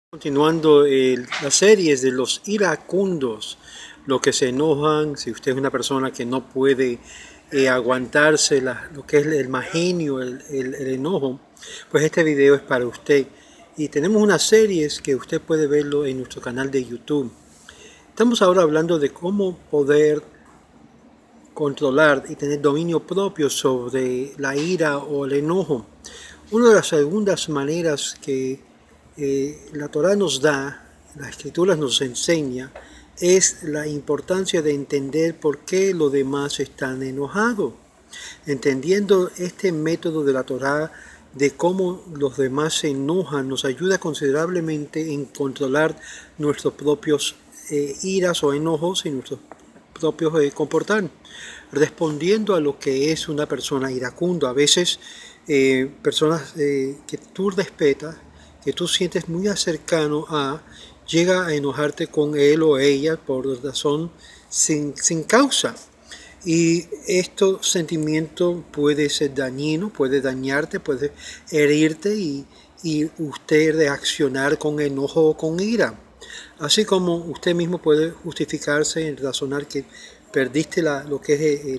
Continuando las series de los iracundos, los que se enojan, si usted es una persona que no puede aguantarse lo que es el mal genio, el enojo, pues este video es para usted. Y tenemos unas series que usted puede verlo en nuestro canal de YouTube. Estamos ahora hablando de cómo poder controlar y tener dominio propio sobre la ira o el enojo. Una de las segundas maneras que la Torá nos da, las escrituras nos enseña, es la importancia de entender por qué los demás están enojados. Entendiendo este método de la Torá de cómo los demás se enojan, nos ayuda considerablemente en controlar nuestros propios iras o enojos y nuestros propios comportar, respondiendo a lo que es una persona iracundo. A veces personas que tú respetas, que tú sientes muy cercano a, llega a enojarte con él o ella por razón sin causa. Y este sentimiento puede ser dañino, puede dañarte, puede herirte y usted reaccionar con enojo o con ira. Así como usted mismo puede justificarse en razonar que perdiste lo que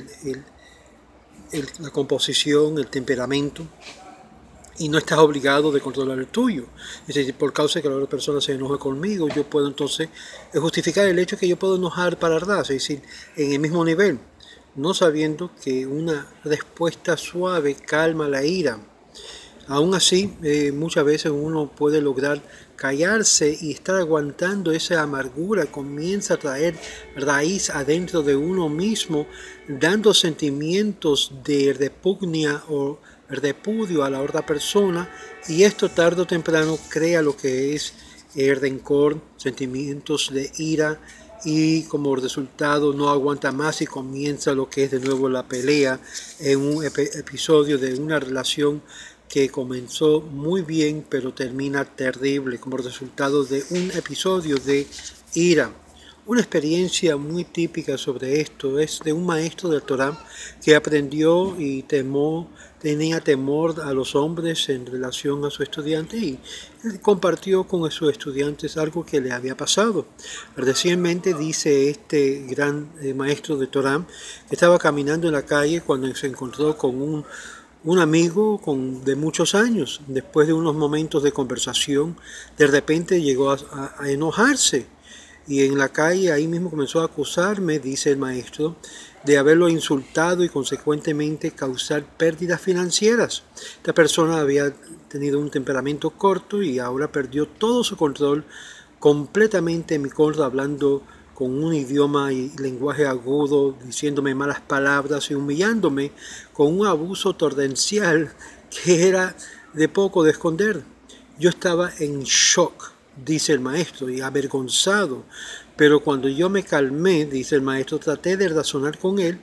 es la composición, el temperamento, y no estás obligado de controlar el tuyo. Es decir, por causa de que la otra persona se enoje conmigo, yo puedo entonces justificar el hecho de que yo puedo enojar para verdad, es decir, en el mismo nivel, no sabiendo que una respuesta suave calma la ira. Aún así, muchas veces uno puede lograr callarse y estar aguantando esa amargura, comienza a traer raíz adentro de uno mismo, dando sentimientos de repugnia o repudio a la otra persona, y esto tarde o temprano crea lo que es el rencor, sentimientos de ira, y como resultado no aguanta más y comienza lo que es de nuevo la pelea en un episodio de una relación que comenzó muy bien pero termina terrible como resultado de un episodio de ira. Una experiencia muy típica sobre esto es de un maestro del Torá que aprendió y tenía temor a los hombres en relación a su estudiante, y compartió con sus estudiantes algo que le había pasado. Recientemente dice este gran maestro de Torá que estaba caminando en la calle cuando se encontró con un amigo de muchos años. Después de unos momentos de conversación, de repente llegó a enojarse. Y en la calle ahí mismo comenzó a acusarme, dice el maestro, de haberlo insultado y consecuentemente causar pérdidas financieras. Esta persona había tenido un temperamento corto y ahora perdió todo su control completamente en mi contra, hablando con un idioma y lenguaje agudo, diciéndome malas palabras y humillándome con un abuso torrencial que era de poco de esconder. Yo estaba en shock, dice el maestro, y avergonzado, pero cuando yo me calmé, dice el maestro, traté de razonar con él,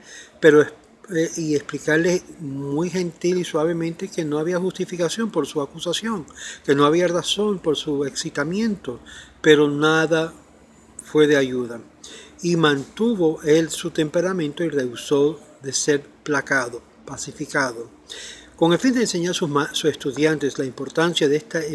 y explicarle muy gentil y suavemente que no había justificación por su acusación, que no había razón por su excitamiento, pero nada fue de ayuda. Y mantuvo él su temperamento y rehusó de ser placado, pacificado. Con el fin de enseñar a sus estudiantes la importancia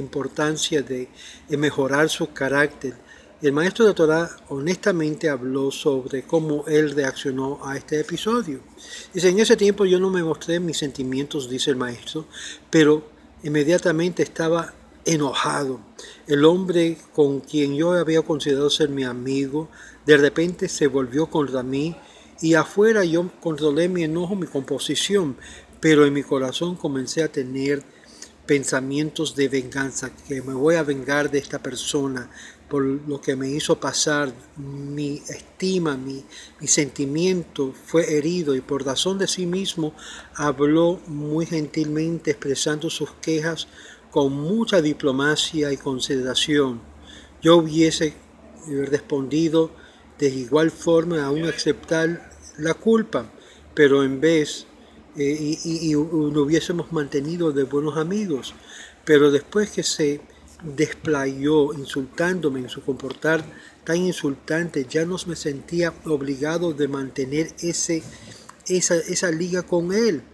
de mejorar su carácter, el maestro de Torá honestamente habló sobre cómo él reaccionó a este episodio. Dice, en ese tiempo yo no me mostré mis sentimientos, dice el maestro, pero inmediatamente estaba enojado. El hombre con quien yo había considerado ser mi amigo, de repente se volvió contra mí, y afuera yo controlé mi enojo, mi composición, pero en mi corazón comencé a tener pensamientos de venganza, que me voy a vengar de esta persona por lo que me hizo pasar. Mi estima, mi sentimiento fue herido, y por razón de sí mismo habló muy gentilmente, expresando sus quejas con mucha diplomacia y consideración. Yo hubiese respondido de igual forma, aún aceptar la culpa, pero en vez y lo hubiésemos mantenido de buenos amigos. Pero después que se desplayó insultándome en su comportar tan insultante, ya no me sentía obligado de mantener esa liga con él.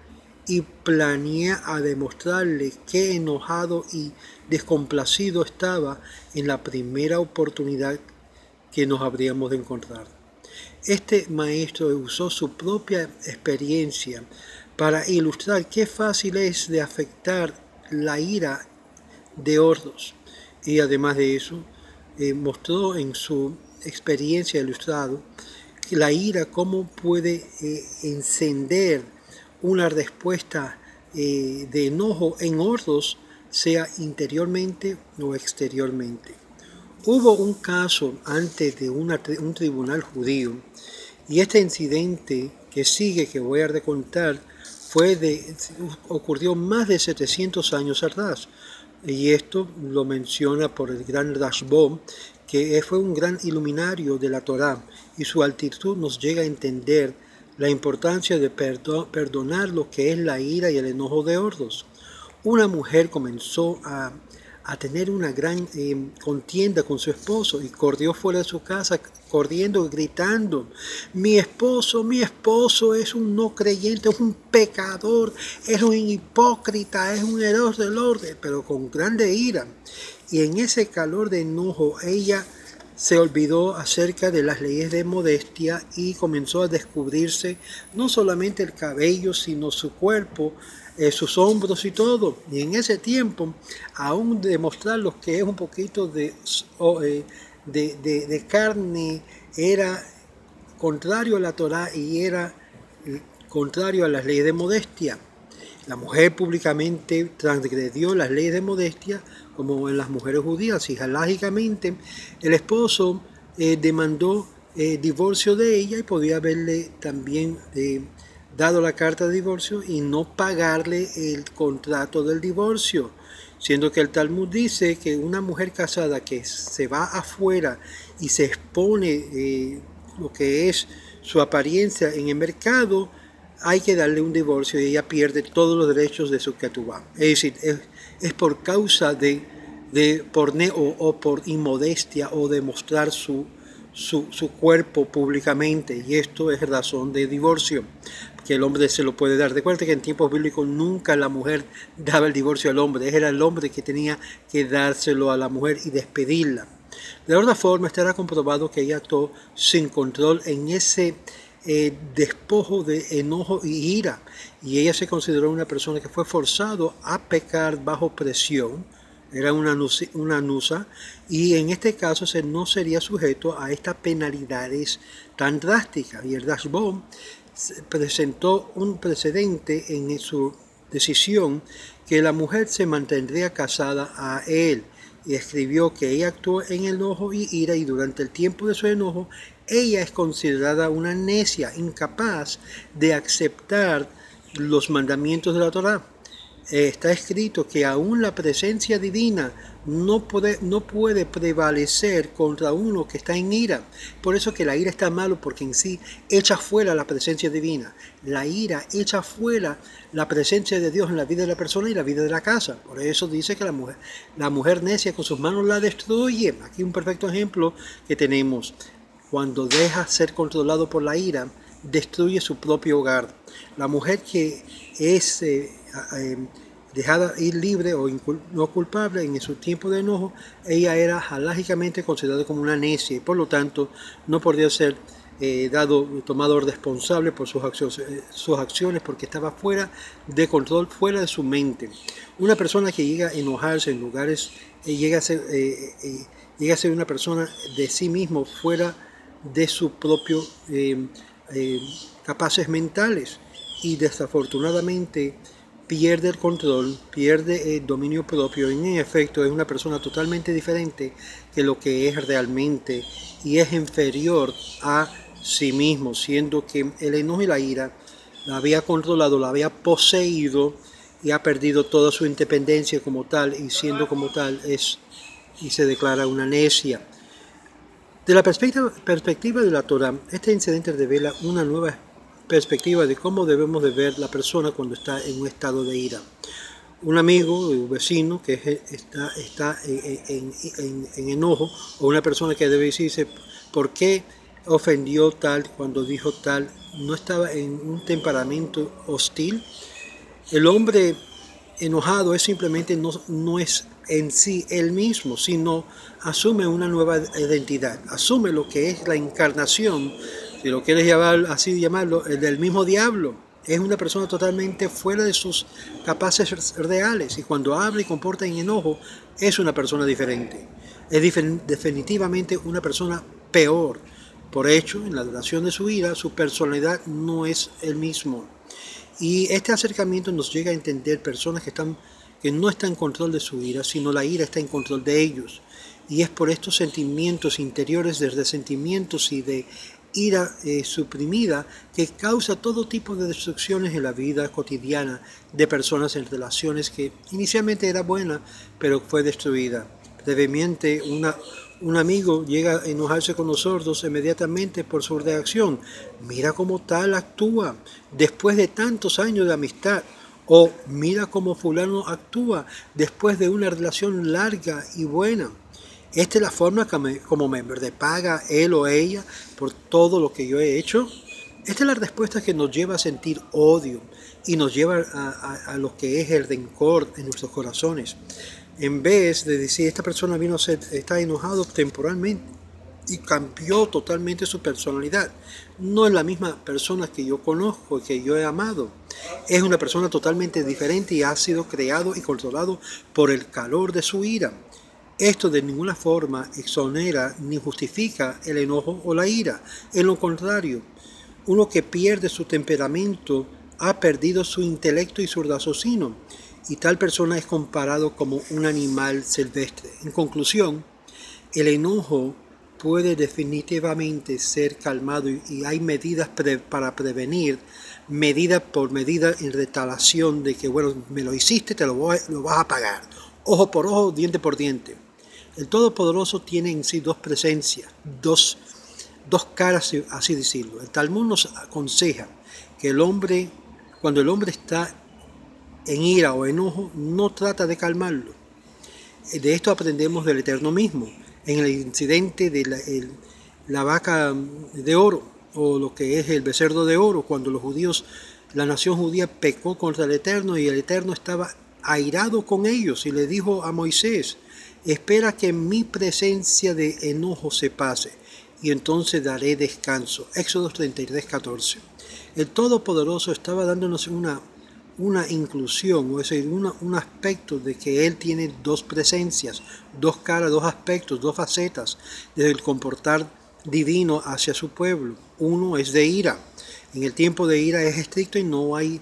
y planea a demostrarle qué enojado y descomplacido estaba en la primera oportunidad que nos habríamos de encontrar. Este maestro usó su propia experiencia para ilustrar qué fácil es de afectar la ira de otros. Y además de eso, mostró en su experiencia ilustrado la ira cómo puede encender una respuesta de enojo en otros, sea interiormente o exteriormente. Hubo un caso antes de un tribunal judío, y este incidente que sigue, que voy a recontar, ocurrió más de 700 años atrás. Y esto lo menciona por el gran Rashbam, que fue un gran iluminario de la Torá, y su altitud nos llega a entender la importancia de perdonar lo que es la ira y el enojo de otros. Una mujer comenzó a tener una gran contienda con su esposo y corrió fuera de su casa corriendo y gritando: mi esposo es un no creyente, es un pecador, es un hipócrita, es un error del orden, pero con grande ira. Y en ese calor de enojo ella se olvidó acerca de las leyes de modestia y comenzó a descubrirse no solamente el cabello, sino su cuerpo, sus hombros y todo. Y en ese tiempo, aún demostrar lo que es un poquito de carne, era contrario a la Torá y era contrario a las leyes de modestia. La mujer públicamente transgredió las leyes de modestia, como en las mujeres judías, y halágicamente el esposo demandó divorcio de ella y podía haberle también dado la carta de divorcio y no pagarle el contrato del divorcio, siendo que el Talmud dice que una mujer casada que se va afuera y se expone lo que es su apariencia en el mercado, hay que darle un divorcio y ella pierde todos los derechos de su ketubá. Es decir, es por causa de porneo o por inmodestia o de mostrar su cuerpo públicamente, y esto es razón de divorcio, que el hombre se lo puede dar. Recuerda que en tiempos bíblicos nunca la mujer daba el divorcio al hombre, era el hombre que tenía que dárselo a la mujer y despedirla. De otra forma, estará comprobado que ella actuó sin control en ese despojo de enojo y ira, y ella se consideró una persona que fue forzado a pecar bajo presión. Era una nusa, y en este caso no sería sujeto a estas penalidades tan drásticas. Y el Rashbam presentó un precedente en su decisión que la mujer se mantendría casada a él, y escribió que ella actuó en enojo y ira, y durante el tiempo de su enojo ella es considerada una necia, incapaz de aceptar los mandamientos de la Torá. Está escrito que aún la presencia divina no puede prevalecer contra uno que está en ira. Por eso que la ira está malo, porque en sí echa fuera la presencia divina. La ira echa fuera la presencia de Dios en la vida de la persona y la vida de la casa. Por eso dice que la mujer necia con sus manos la destruye. Aquí un perfecto ejemplo que tenemos. Cuando deja ser controlado por la ira, destruye su propio hogar. La mujer que es dejada ir libre o no culpable en su tiempo de enojo, ella era halágicamente considerada como una necia, y por lo tanto no podría ser tomado responsable por sus acciones, porque estaba fuera de control, fuera de su mente. Una persona que llega a enojarse en lugares, llega a ser una persona de sí mismo, fuera de sus propios capaces mentales, y desafortunadamente pierde el control, pierde el dominio propio, y en efecto es una persona totalmente diferente que lo que es realmente, y es inferior a sí mismo, siendo que el enojo y la ira la había controlado, la había poseído, y ha perdido toda su independencia como tal, y siendo como tal y se declara una necia. De la perspectiva de la Torá, este incidente revela una nueva perspectiva de cómo debemos de ver la persona cuando está en un estado de ira. Un amigo, un vecino que está en enojo, o una persona que debe decirse por qué ofendió tal cuando dijo tal, no estaba en un temperamento hostil. El hombre enojado es simplemente no es en sí él mismo, sino asume una nueva identidad, asume lo que es la encarnación, si lo quieres llamar así llamarlo, el del mismo diablo. Es una persona totalmente fuera de sus capaces reales y cuando habla y comporta en enojo es una persona diferente. Es definitivamente una persona peor. Por hecho, en la duración de su ira, su personalidad no es el mismo. Y este acercamiento nos llega a entender personas que no están en control de su ira, sino la ira está en control de ellos. Y es por estos sentimientos interiores de resentimientos y de ira suprimida que causa todo tipo de destrucciones en la vida cotidiana de personas en relaciones que inicialmente era buena, pero fue destruida. Brevemente, un amigo llega a enojarse con nosotros inmediatamente por su reacción. Mira cómo tal actúa después de tantos años de amistad. O mira cómo fulano actúa después de una relación larga y buena. Esta es la forma como me paga él o ella por todo lo que yo he hecho. Esta es la respuesta que nos lleva a sentir odio y nos lleva a lo que es el rencor en nuestros corazones. En vez de decir, esta persona está enojado temporalmente y cambió totalmente su personalidad. No es la misma persona que yo conozco, que yo he amado. Es una persona totalmente diferente y ha sido creado y controlado por el calor de su ira. Esto de ninguna forma exonera ni justifica el enojo o la ira. En lo contrario, uno que pierde su temperamento ha perdido su intelecto y su raciocinio, y tal persona es comparado como un animal silvestre. En conclusión, el enojo puede definitivamente ser calmado y hay medidas para prevenir, medida por medida en retaliación de que, bueno, me lo hiciste, lo vas a pagar. Ojo por ojo, diente por diente. El Todopoderoso tiene en sí dos presencias, dos caras, así decirlo. El Talmud nos aconseja que cuando el hombre está en ira o enojo, no trata de calmarlo. De esto aprendemos del Eterno mismo, en el incidente de la vaca de oro, o lo que es el becerro de oro, cuando la nación judía pecó contra el Eterno y el Eterno estaba airado con ellos y le dijo a Moisés, espera que mi presencia de enojo se pase y entonces daré descanso. Éxodo 33:14. El Todopoderoso estaba dándonos una inclusión, o sea, un aspecto de que Él tiene dos presencias, dos caras, dos aspectos, dos facetas desde el comportar divino hacia su pueblo. Uno es de ira. En el tiempo de ira es estricto y no hay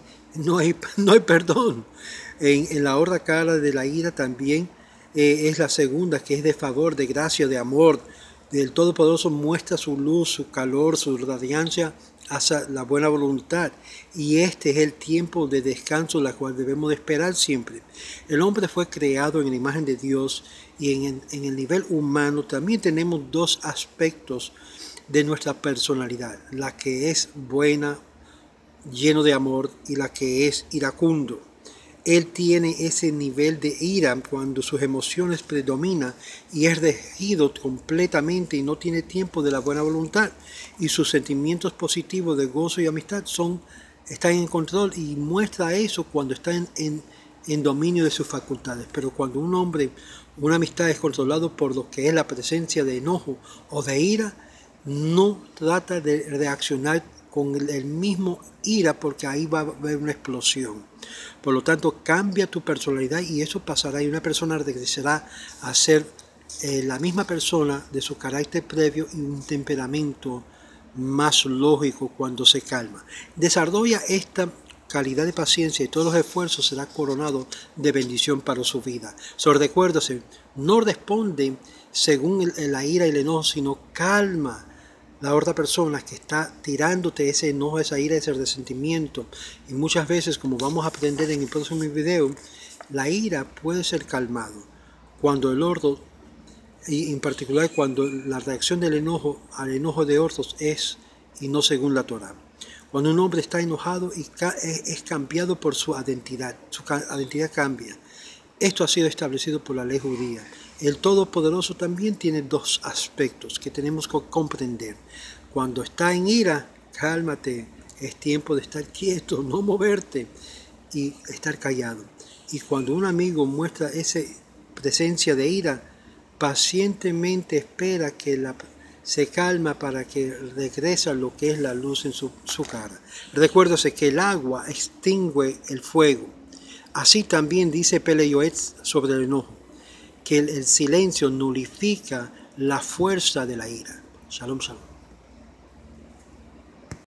perdón. En la otra cara de la ira también es la segunda, que es de favor, de gracia, de amor. El Todopoderoso muestra su luz, su calor, su radiancia hacia la buena voluntad. Y este es el tiempo de descanso, la cual debemos de esperar siempre. El hombre fue creado en la imagen de Dios y en el nivel humano también tenemos dos aspectos de nuestra personalidad. La que es buena, lleno de amor, y la que es iracundo. Él tiene ese nivel de ira cuando sus emociones predominan y es regido completamente y no tiene tiempo de la buena voluntad. Y sus sentimientos positivos de gozo y amistad están en control y muestra eso cuando está en dominio de sus facultades. Pero cuando una amistad es controlado por lo que es la presencia de enojo o de ira, no trata de reaccionar con el mismo ira porque ahí va a haber una explosión. Por lo tanto, cambia tu personalidad y eso pasará y una persona regresará a ser la misma persona de su carácter previo y un temperamento más lógico cuando se calma. Desarrolla esta calidad de paciencia y todos los esfuerzos será coronado de bendición para su vida. Solo recuérdase, no responde según la ira y el enojo, sino calma la otra persona que está tirándote ese enojo, esa ira, ese resentimiento. Y muchas veces, como vamos a aprender en el próximo video, la ira puede ser calmado cuando el otro, y en particular cuando la reacción del enojo al enojo de otros es y no según la Torá. Cuando un hombre está enojado y es cambiado por su identidad cambia. Esto ha sido establecido por la ley judía. El Todopoderoso también tiene dos aspectos que tenemos que comprender. Cuando está en ira, cálmate, es tiempo de estar quieto, no moverte. y estar callado. Y cuando un amigo muestra esa presencia de ira, pacientemente espera que se calma para que regrese a lo que es la luz en su cara. Recuérdese que el agua extingue el fuego. Así también dice Pele Yoetz sobre el enojo, que el silencio nulifica la fuerza de la ira. Shalom, shalom.